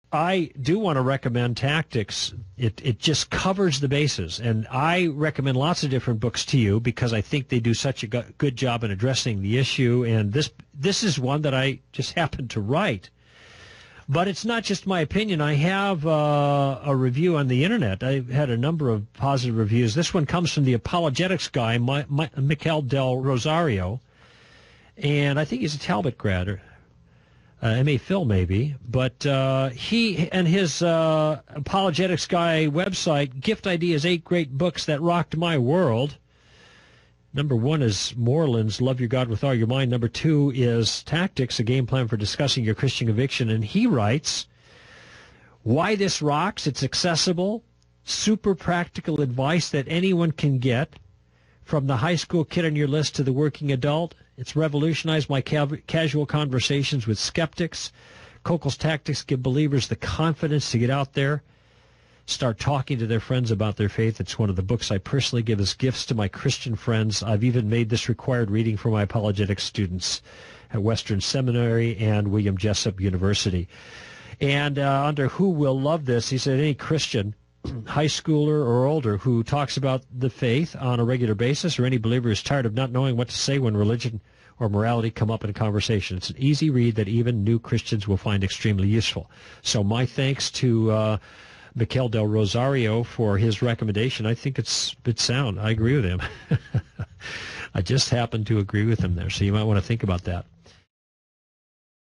I do want to recommend Tactics. It just covers the bases, and I recommend lots of different books to you because I think they do such a good job in addressing the issue, and this is one that I just happened to write. But it's not just my opinion. I have a review on the internet. I've had a number of positive reviews. This one comes from the apologetics guy, Mikel Del Rosario, and I think he's a Talbot grad, M.A. Phil maybe. But he and his apologetics guy website, Gift Ideas, 8 Great Books That Rocked My World. Number 1 is Moreland's Love Your God with All Your Mind. Number 2 is Tactics, a game plan for discussing your Christian conviction. And he writes, why this rocks, it's accessible, super practical advice that anyone can get, from the high school kid on your list to the working adult. It's revolutionized my casual conversations with skeptics. Kokel's Tactics give believers the confidence to get out there, start talking to their friends about their faith. It's one of the books I personally give as gifts to my Christian friends. I've even made this required reading for my apologetics students at Western Seminary and William Jessup University. And under Who Will Love This, he said any Christian, high schooler or older, who talks about the faith on a regular basis, or any believer who's tired of not knowing what to say when religion or morality come up in conversation. It's an easy read that even new Christians will find extremely useful. So my thanks to Mikel Del Rosario for his recommendation. I think it's sound. I agree with him. I just happen to agree with him there, so you might want to think about that.